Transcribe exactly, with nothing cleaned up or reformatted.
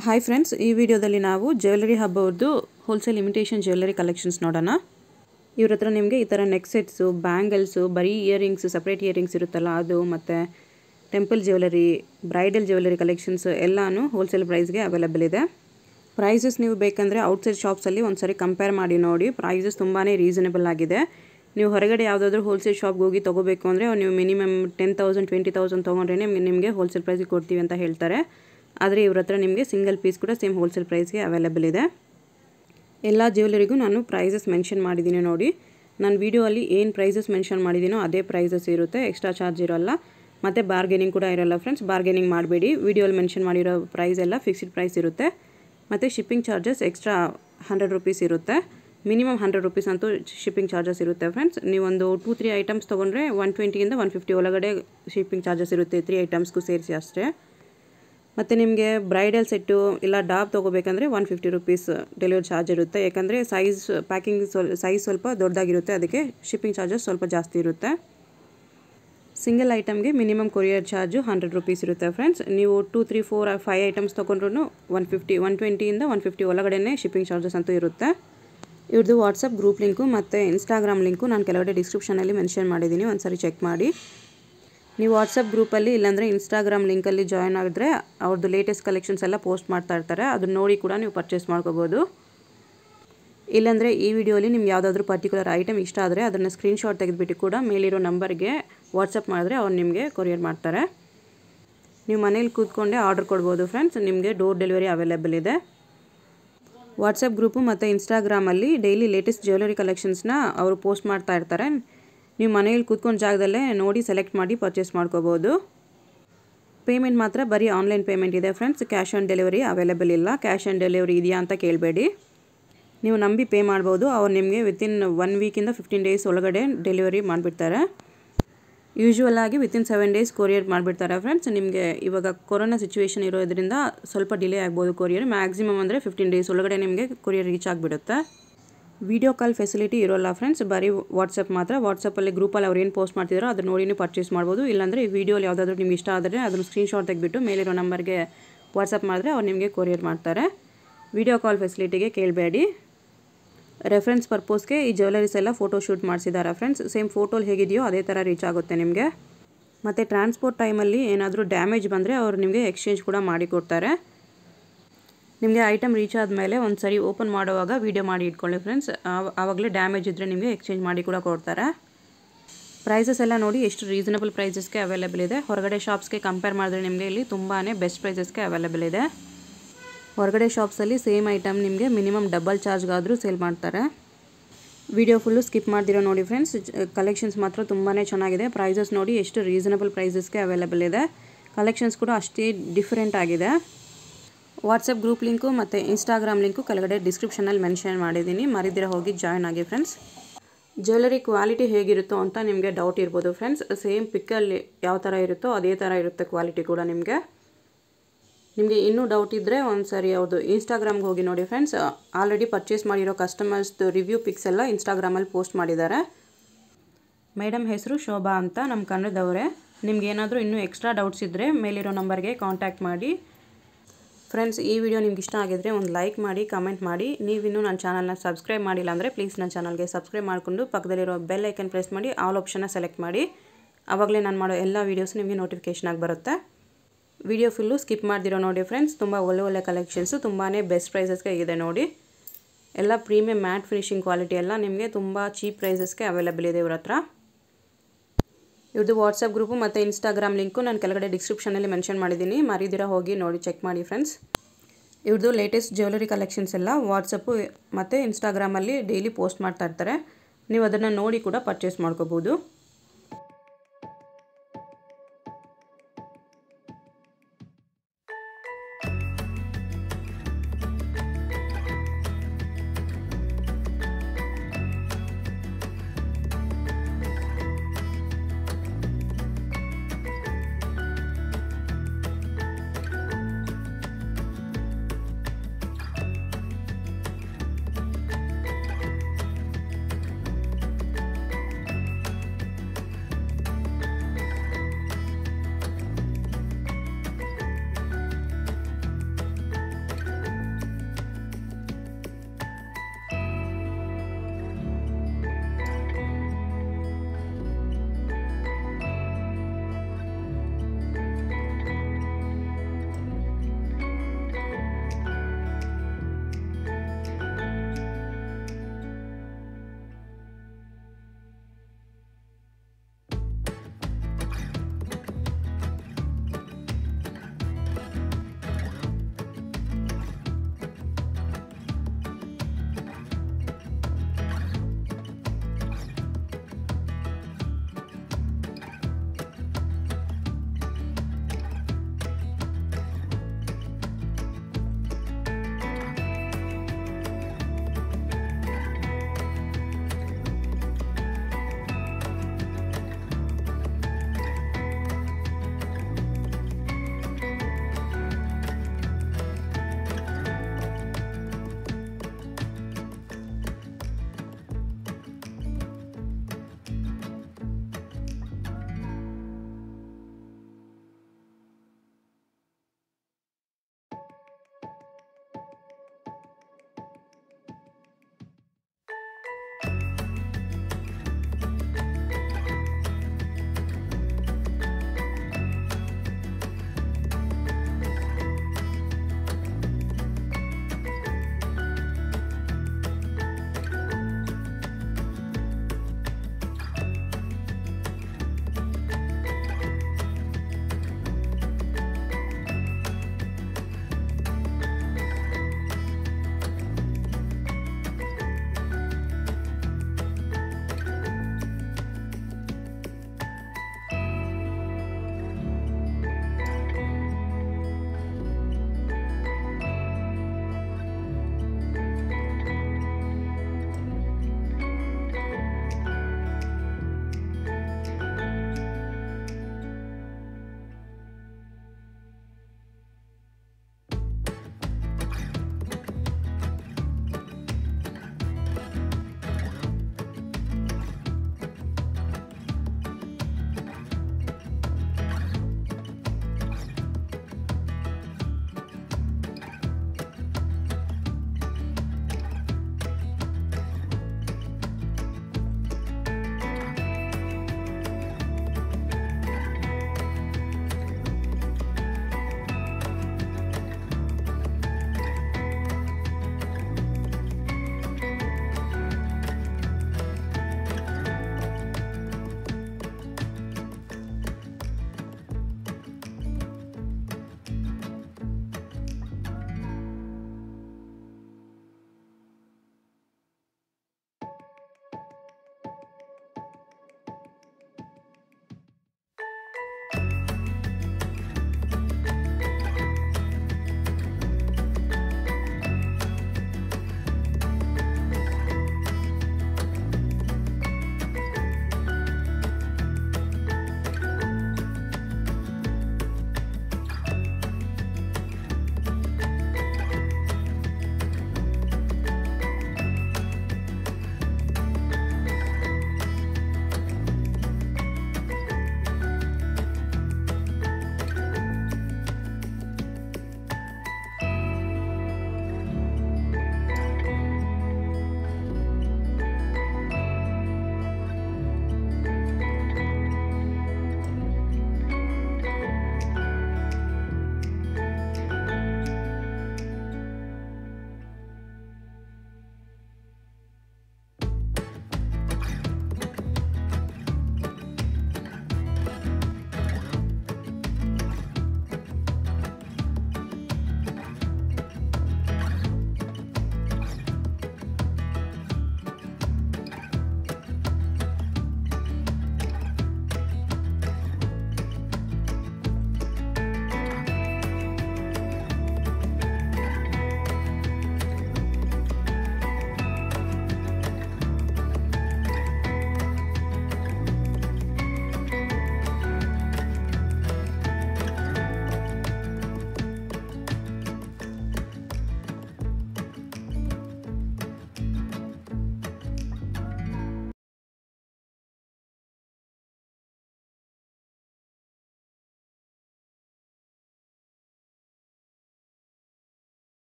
Hi friends, ಈ ವಿಡಿಯೋದಲ್ಲಿ ನಾವು ಜ್ಯುವೆಲ್ಲರಿ ಹಬ್ ಅವ್ರದ್ದು ಹೋಲ್ಸೇಲ್ ಇಮಿಟೇಷನ್ ಜ್ಯುವೆಲ್ಲರಿ ಕಲೆಕ್ಷನ್ಸ್ ನೋಡೋಣ. ಇವ್ರ ಹತ್ರ ನಿಮಗೆ ಈ ಥರ ನೆಕ್ ಸೆಟ್ಸು, ಬ್ಯಾಂಗಲ್ಸು, ಬರೀ ಇಯರಿಂಗ್ಸು, ಸಪ್ರೇಟ್ ಇಯರಿಂಗ್ಸ್ ಇರುತ್ತಲ್ಲ ಅದು, ಮತ್ತು temple jewellery, bridal jewellery collections ಎಲ್ಲನೂ ಹೋಲ್ಸೇಲ್ ಪ್ರೈಸ್ಗೆ ಅವೈಲೇಬಲ್ ಇದೆ. ಪ್ರೈಸಸ್ ನೀವು ಬೇಕಂದರೆ ಔಟ್ಸೈಡ್ ಶಾಪ್ಸಲ್ಲಿ ಒಂದು ಸರಿ ಕಂಪೇರ್ ಮಾಡಿ ನೋಡಿ. ಪ್ರೈಸಸ್ ತುಂಬಾ ರೀಸನೇಬಲ್ ಆಗಿದೆ. ನೀವು ಹೊರಗಡೆ ಯಾವುದಾದ್ರೂ ಹೋಲ್ಸೇಲ್ ಶಾಪ್ಗೆ ಹೋಗಿ ತೊಗೋಬೇಕು ಅಂದರೆ ನೀವು minimum ten thousand twenty thousand ತೊಗೊಂಡ್ರೆ ನಿಮಗೆ ನಿಮಗೆ ಹೋಲ್ಸೇಲ್ ಪ್ರೈಸಿಗೆ ಕೊಡ್ತೀವಿ ಅಂತ ಹೇಳ್ತಾರೆ. ಆದರೆ ಇವ್ರ ಹತ್ರ ನಿಮಗೆ ಸಿಂಗಲ್ ಪೀಸ್ ಕೂಡ ಸೇಮ್ ಹೋಲ್ಸೇಲ್ ಪ್ರೈಸ್ಗೆ ಅವೈಲೇಬಲ್ ಇದೆ. ಎಲ್ಲ ಜ್ಯುವೆಲ್ಲರಿಗೂ ನಾನು ಪ್ರೈಸಸ್ ಮೆನ್ಷನ್ ಮಾಡಿದ್ದೀನಿ ನೋಡಿ. ನಾನು ವೀಡಿಯೋಲ್ಲಿ ಏನು ಪ್ರೈಸಸ್ ಮೆನ್ಷನ್ ಮಾಡಿದ್ದೀನೋ ಅದೇ ಪ್ರೈಸಸ್ ಇರುತ್ತೆ, ಎಕ್ಸ್ಟ್ರಾ ಚಾರ್ಜ್ ಇರೋಲ್ಲ. ಮತ್ತು ಬಾರ್ಗೇನಿಂಗ್ ಕೂಡ ಇರೋಲ್ಲ ಫ್ರೆಂಡ್ಸ್. ಬಾರ್ಗೇನಿಂಗ್ ಮಾಡಬೇಡಿ. ವೀಡಿಯೋಲ್ಲಿ ಮೆನ್ಷನ್ ಮಾಡಿರೋ ಪ್ರೈಸ್ ಎಲ್ಲ ಫಿಕ್ಸ್ಡ್ ಪ್ರೈಸ್ ಇರುತ್ತೆ. ಮತ್ತು shipping charges extra hundred rupees ಇರುತ್ತೆ. ಮಿನಿಮಮ್ ಹಂಡ್ರೆಡ್ ರುಪೀಸ್ ಅಂತೂ ಶಿಪ್ಪಿಂಗ್ ಚಾರ್ಜಸ್ ಇರುತ್ತೆ ಫ್ರೆಂಡ್ಸ್. ನೀವೊಂದು ಟೂ ತ್ರೀ ಐಟಮ್ಸ್ ತೊಗೊಂಡ್ರೆ ಒನ್ ಟ್ವೆಂಟಿಯಿಂದ ಒನ್ ಫಿಫ್ಟಿ ಒಳಗಡೆ ಶಿಪ್ಪಿಂಗ್ ಚಾರ್ಜಸ್ ಇರುತ್ತೆ, ತ್ರೀ ಐಟಮ್ಸ್ಗೂ ಸೇರಿಸಿ ಅಷ್ಟೇ. ಮತ್ತು ನಿಮಗೆ ಬ್ರೈಡಲ್ ಸೆಟ್ಟು ಇಲ್ಲ ಡಾಬ್ ತೊಗೋಬೇಕಂದ್ರೆ one fifty rupees delivery charge ಇರುತ್ತೆ. ಯಾಕಂದರೆ ಸೈಜ್ ಪ್ಯಾಕಿಂಗ್ ಸ್ವಲ್ ಸೈಜ್ ಸ್ವಲ್ಪ ದೊಡ್ಡದಾಗಿರುತ್ತೆ, ಅದಕ್ಕೆ ಶಿಪ್ಪಿಂಗ್ ಚಾರ್ಜಸ್ ಸ್ವಲ್ಪ ಜಾಸ್ತಿ ಇರುತ್ತೆ. ಸಿಂಗಲ್ ಐಟಮ್ಗೆ minimum courier charge hundred rupees ಇರುತ್ತೆ ಫ್ರೆಂಡ್ಸ್. ನೀವು two three four five items ತೊಗೊಂಡ್ರೂ ಒನ್ ಫಿಫ್ಟಿ ಒನ್ ಟ್ವೆಂಟಿಯಿಂದ ಒನ್ ಫಿಫ್ಟಿ ಒಳಗಡೆ ಶಿಪ್ಪಿಂಗ್ ಚಾರ್ಜಸ್ ಅಂತೂ ಇರುತ್ತೆ. ಇವ್ರದ್ದು ವಾಟ್ಸಪ್ ಗ್ರೂಪ್ ಲಿಂಕು ಮತ್ತು ಇನ್ಸ್ಟಾಗ್ರಾಮ್ ಲಿಂಕು ನಾನು ಕೆಳಗಡೆ ಡಿಸ್ಕ್ರಿಪ್ಷನಲ್ಲಿ ಮೆನ್ಷನ್ ಮಾಡಿದ್ದೀನಿ, ಒಂದು ಸಾರಿ ಚೆಕ್ ಮಾಡಿ. ನೀವು ವಾಟ್ಸಪ್ ಗ್ರೂಪಲ್ಲಿ ಇಲ್ಲಾಂದರೆ ಇನ್ಸ್ಟಾಗ್ರಾಮ್ ಲಿಂಕಲ್ಲಿ ಜಾಯ್ನ್ ಆಗಿದ್ರೆ ಅವ್ರದ್ದು ಲೇಟೆಸ್ಟ್ ಕಲೆಕ್ಷನ್ಸ್ ಎಲ್ಲ ಪೋಸ್ಟ್ ಮಾಡ್ತಾ ಇರ್ತಾರೆ. ಅದನ್ನ ನೋಡಿ ಕೂಡ ನೀವು ಪರ್ಚೇಸ್ ಮಾಡ್ಕೋಬೋದು. ಇಲ್ಲಾಂದರೆ ಈ ವಿಡಿಯೋಲಿ ನಿಮ್ಗೆ ಯಾವುದಾದ್ರೂ ಪರ್ಟಿಕ್ಯುಲರ್ ಐಟಮ್ ಇಷ್ಟ ಆದರೆ ಅದನ್ನು ಸ್ಕ್ರೀನ್ಶಾಟ್ ತೆಗೆದುಬಿಟ್ಟು ಕೂಡ ಮೇಲಿರೋ ನಂಬರ್ಗೆ ವಾಟ್ಸಪ್ ಮಾಡಿದ್ರೆ ಅವ್ರು ನಿಮಗೆ ಕೊರಿಯರ್ ಮಾಡ್ತಾರೆ. ನೀವು ಮನೇಲಿ ಕೂತ್ಕೊಂಡೇ ಆರ್ಡರ್ ಕೊಡ್ಬೋದು ಫ್ರೆಂಡ್ಸ್. ನಿಮಗೆ ಡೋರ್ ಡೆಲಿವರಿ ಅವೈಲೇಬಲ್ ಇದೆ. ವಾಟ್ಸಪ್ ಗ್ರೂಪು ಮತ್ತು ಇನ್ಸ್ಟಾಗ್ರಾಮಲ್ಲಿ ಡೈಲಿ ಲೇಟೆಸ್ಟ್ ಜ್ಯುವೆಲ್ಲರಿ ಕಲೆಕ್ಷನ್ಸ್ನ ಅವರು ಪೋಸ್ಟ್ ಮಾಡ್ತಾ ಇರ್ತಾರೆ. ನೀವು ಮನೇಲಿ ಕೂತ್ಕೊಂಡು ಜಾಗದಲ್ಲೇ ನೋಡಿ ಸೆಲೆಕ್ಟ್ ಮಾಡಿ ಪರ್ಚೇಸ್ ಮಾಡ್ಕೋಬೋದು. ಪೇಮೆಂಟ್ ಮಾತ್ರ ಬರೀ ಆನ್ಲೈನ್ ಪೇಮೆಂಟ್ ಇದೆ friends. Cash on delivery available ಇಲ್ಲ. ಕ್ಯಾಶ್ ಆನ್ ಡೆಲಿವರಿ ಇದೆಯಾ ಅಂತ ಕೇಳಬೇಡಿ. ನೀವು ನಂಬಿ ಪೇ ಮಾಡ್ಬೋದು. ಅವ್ರು ನಿಮಗೆ ವಿತಿನ್ ಒನ್ ವೀಕಿಂದ ಫಿಫ್ಟೀನ್ ಡೇಸ್ ಒಳಗಡೆ ಡೆಲಿವರಿ ಮಾಡಿಬಿಡ್ತಾರೆ. ಯೂಶ್ವಲ್ ಆಗಿ ವಿತಿನ್ ಸೆವೆನ್ ಡೇಸ್ ಕೊರಿಯರ್ ಮಾಡಿಬಿಡ್ತಾರೆ ಫ್ರೆಂಡ್ಸ್. ನಿಮಗೆ ಇವಾಗ ಕೊರೋನಾ ಸಿಚುವೇಶನ್ ಇರೋದ್ರಿಂದ ಸ್ವಲ್ಪ ಡಿಲೇ ಆಗ್ಬೋದು ಕೊರಿಯರ್. ಮ್ಯಾಕ್ಸಿಮಮ್ ಅಂದರೆ ಫಿಫ್ಟೀನ್ ಡೇಸ್ ಒಳಗಡೆ ನಿಮಗೆ ಕೊರಿಯರ್ ರೀಚ್ ಆಗಿಬಿಡುತ್ತೆ. ವೀಡಿಯೋ ಕಾಲ್ ಫೆಸಿಲಿಟಿ ಇರೋಲ್ಲ ಫ್ರೆಂಡ್ಸ್, ಬರೀ ವಾಟ್ಸಪ್ ಮಾತ್ರ. ವಾಟ್ಸಪ್ಪಲ್ಲಿ ಗ್ರೂಪಲ್ಲಿ ಅವ್ರು ಏನು ಪೋಸ್ಟ್ ಮಾಡ್ತಿದ್ದಾರೋ ಅದನ್ನ ನೋಡಿ ನೀವು ಪರ್ಚೇಸ್ ಮಾಡ್ಬೋದು. ಇಲ್ಲಾಂದರೆ ಈ ವಿಡಿಯೋಲಿ ಯಾವುದಾದ್ರೂ ನಿಮ್ಗೆ ಇಷ್ಟ ಆದರೆ ಅದನ್ನು ಸ್ಕ್ರೀನ್ಶಾಟ್ ತೆಗೆದುಬಿಟ್ಟು ಮೇಲಿರೋ ನಂಬರ್ಗೆ ವಾಟ್ಸಪ್ ಮಾಡಿದ್ರೆ ಅವ್ರು ನಿಮಗೆ ಕೊರಿಯರ್ ಮಾಡ್ತಾರೆ. Video call ಫೆಸಿಲಿಟಿಗೆ ಕೇಳಬೇಡಿ. ರೆಫರೆನ್ಸ್ ಪರ್ಪೋಸ್ಗೆ ಈ ಜ್ಯುವೆಲ್ಲರೀಸ್ ಎಲ್ಲ ಫೋಟೋ ಶೂಟ್ ಮಾಡಿಸಿದ್ದಾರೆ ಫ್ರೆಂಡ್ಸ್. ಸೇಮ್ ಫೋಟೋಲಿ ಹೇಗಿದೆಯೋ ಅದೇ ಥರ ರೀಚ್ ಆಗುತ್ತೆ ನಿಮಗೆ. ಮತ್ತು ಟ್ರಾನ್ಸ್ಪೋರ್ಟ್ ಟೈಮಲ್ಲಿ ಏನಾದರೂ ಡ್ಯಾಮೇಜ್ ಬಂದರೆ ಅವರು ನಿಮಗೆ ಎಕ್ಸ್ಚೇಂಜ್ ಕೂಡ ಮಾಡಿ ಕೊಡ್ತಾರೆ. ನಿಮಗೆ ಐಟಮ್ ರೀಚ್ ಆದಮೇಲೆ ಒಂದು ಸರಿ ಓಪನ್ ಮಾಡುವಾಗ ವೀಡಿಯೋ ಮಾಡಿ ಇಟ್ಕೊಳ್ಳಿ ಫ್ರೆಂಡ್ಸ್. ಆವಾಗಲೇ ಡ್ಯಾಮೇಜ್ ಇದ್ದರೆ ನಿಮಗೆ ಎಕ್ಸ್ಚೇಂಜ್ ಮಾಡಿ ಕೂಡ ಕೊಡ್ತಾರೆ. ಪ್ರೈಸಸ್ ಎಲ್ಲ ನೋಡಿ ಎಷ್ಟು ರೀಸನಬಲ್ ಪ್ರೈಸಸ್ಗೆ ಅವೈಲೇಬಲ್ ಇದೆ. ಹೊರಗಡೆ ಶಾಪ್ಸ್ಗೆ ಕಂಪೇರ್ ಮಾಡಿದ್ರೆ ನಿಮಗೆ ಇಲ್ಲಿ ತುಂಬಾ ಬೆಸ್ಟ್ ಪ್ರೈಸಸ್ಗೆ ಅವೈಲೇಬಲ್ ಇದೆ. ಹೊರಗಡೆ ಶಾಪ್ಸಲ್ಲಿ ಸೇಮ್ ಐಟಮ್ ನಿಮಗೆ ಮಿನಿಮಮ್ ಡಬಲ್ ಚಾರ್ಜ್ಗಾದರೂ ಸೇಲ್ ಮಾಡ್ತಾರೆ. ವಿಡಿಯೋ ಫುಲ್ಲು ಸ್ಕಿಪ್ ಮಾಡ್ದಿರೋ ನೋಡಿ ಫ್ರೆಂಡ್ಸ್. ಕಲೆಕ್ಷನ್ಸ್ ಮಾತ್ರ ತುಂಬಾ ಚೆನ್ನಾಗಿದೆ. ಪ್ರೈಸಸ್ ನೋಡಿ ಎಷ್ಟು ರೀಸನಬಲ್ ಪ್ರೈಸಸ್ಗೆ ಅವೈಲೇಬಲ್ ಇದೆ. ಕಲೆಕ್ಷನ್ಸ್ ಕೂಡ ಅಷ್ಟೇ ಡಿಫ್ರೆಂಟ್ ಆಗಿದೆ. ವಾಟ್ಸಪ್ ಗ್ರೂಪ್ ಲಿಂಕು ಮತ್ತು ಇನ್ಸ್ಟಾಗ್ರಾಮ್ ಲಿಂಕು ಕೆಳಗಡೆ ಡಿಸ್ಕ್ರಿಪ್ಷನಲ್ಲಿ ಮೆನ್ಷನ್ ಮಾಡಿದ್ದೀನಿ, ಮರಿದಿರ ಹೋಗಿ ಜಾಯ್ನ್ ಆಗಿ ಫ್ರೆಂಡ್ಸ್. ಜ್ಯುವೆಲ್ಲರಿ ಕ್ವಾಲಿಟಿ ಹೇಗಿರುತ್ತೋ ಅಂತ ನಿಮಗೆ ಡೌಟ್ ಇರ್ಬೋದು ಫ್ರೆಂಡ್ಸ್. ಸೇಮ್ ಪಿಕ್ಕಲ್ಲಿ ಯಾವ ಥರ ಇರುತ್ತೋ ಅದೇ ಥರ ಇರುತ್ತೆ ಕ್ವಾಲಿಟಿ ಕೂಡ ನಿಮಗೆ. ನಿಮಗೆ ಇನ್ನೂ ಡೌಟ್ ಇದ್ದರೆ ಒಂದು ಸರಿ ಅವ್ರದ್ದು ಇನ್ಸ್ಟಾಗ್ರಾಮ್ಗೆ ಹೋಗಿ ನೋಡಿ ಫ್ರೆಂಡ್ಸ್. ಆಲ್ರೆಡಿ ಪರ್ಚೇಸ್ ಮಾಡಿರೋ ಕಸ್ಟಮರ್ಸ್ದು ರಿವ್ಯೂ ಪಿಕ್ಸ್ ಎಲ್ಲ ಇನ್ಸ್ಟಾಗ್ರಾಮಲ್ಲಿ ಪೋಸ್ಟ್ ಮಾಡಿದ್ದಾರೆ. ಮೇಡಮ್ ಹೆಸರು ಶೋಭಾ ಅಂತ, ನಮ್ಮ ಕನ್ನಡದವರೇ. ನಿಮ್ಗೆ ಏನಾದರೂ ಇನ್ನೂ ಎಕ್ಸ್ಟ್ರಾ ಡೌಟ್ಸ್ ಇದ್ದರೆ ಮೇಲಿರೋ ನಂಬರ್ಗೆ ಕಾಂಟ್ಯಾಕ್ಟ್ ಮಾಡಿ ಫ್ರೆಂಡ್ಸ್. ಈ ವಿಡಿಯೋ ನಿಮ್ಗೆ ಇಷ್ಟ ಆಗಿದ್ರೆ ಒಂದು ಲೈಕ್ ಮಾಡಿ, ಕಮೆಂಟ್ ಮಾಡಿ. ನೀವಿನ್ನೂ ನನ್ನ ಚಾನಲ್ನ ಸಬ್ಸ್ಕ್ರೈಬ್ ಮಾಡಿಲ್ಲ ಅಂದರೆ ಪ್ಲೀಸ್ ನನ್ನ ಚಾನಲ್ಗೆ ಸಬ್ಸ್ಕ್ರೈಬ್ ಮಾಡಿಕೊಂಡು ಪಕ್ಕದಲ್ಲಿರೋ ಬೆಲ್ ಐಕನ್ ಪ್ರೆಸ್ ಮಾಡಿ ಆಲ್ ಆಪ್ಷನ್ನ ಸೆಲೆಕ್ಟ್ ಮಾಡಿ. ಆವಾಗಲೇ ನಾನು ಮಾಡೋ ಎಲ್ಲ ವೀಡಿಯೋಸ್ ನಿಮಗೆ ನೋಟಿಫಿಕೇಷನ್ ಆಗಿ ಬರುತ್ತೆ. ವಿಡಿಯೋ ಫುಲ್ಲು ಸ್ಕಿಪ್ ಮಾಡ್ದಿರೋ ನೋಡಿ ಫ್ರೆಂಡ್ಸ್. ತುಂಬ ಒಳ್ಳೆ ಒಳ್ಳೆ ಕಲೆಕ್ಷನ್ಸು ತುಂಬಾ ಬೆಸ್ಟ್ ಪ್ರೈಸಸ್ಗೆ ಇದೆ ನೋಡಿ. ಎಲ್ಲ ಪ್ರೀಮಿಯಮ್ ಮ್ಯಾಟ್ ಫಿನಿಶಿಂಗ್ ಕ್ವಾಲಿಟಿ ಎಲ್ಲ ನಿಮಗೆ ತುಂಬ ಚೀಪ್ ಪ್ರೈಸಸ್ಗೆ ಅವೈಲೇಬಲ್ ಇದೆ ಇವ್ರ ಹತ್ರ. ಇವ್ರದ್ದು ವಾಟ್ಸಪ್ ಗ್ರೂಪು ಮತ್ತು ಇನ್ಸ್ಟಾಗ್ರಾಮ್ ಲಿಂಕು ನಾನು ಕೆಳಗಡೆ ಡಿಸ್ಕ್ರಿಪ್ಷನಲ್ಲಿ ಮೆನ್ಷನ್ ಮಾಡಿದ್ದೀನಿ, ಮರಿದಿರ ಹೋಗಿ ನೋಡಿ ಚೆಕ್ ಮಾಡಿ ಫ್ರೆಂಡ್ಸ್. ಇವ್ರದ್ದು ಲೇಟೆಸ್ಟ್ ಜ್ಯುವೆಲ್ಲರಿ ಕಲೆಕ್ಷನ್ಸ್ ಎಲ್ಲ ವಾಟ್ಸಪ್ಪು ಮತ್ತು ಇನ್ಸ್ಟಾಗ್ರಾಮಲ್ಲಿ ಡೈಲಿ ಪೋಸ್ಟ್ ಮಾಡ್ತಾ ಇರ್ತಾರೆ. ನೀವು ಅದನ್ನು ನೋಡಿ ಕೂಡ ಪರ್ಚೇಸ್ ಮಾಡ್ಕೋಬೋದು.